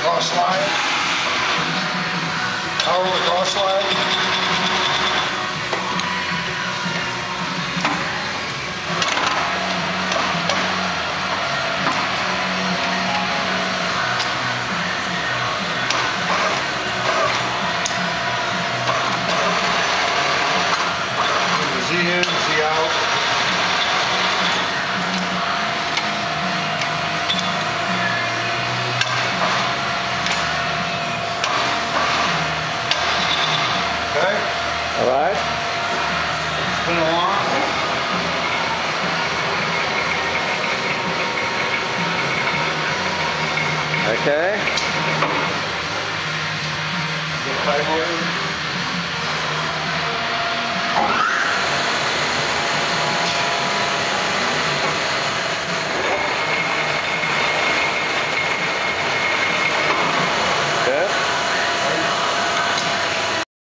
cross slide. Power the cross slide. Z in, Z out. Okay. All right. Spin along. Okay. Get 5 more.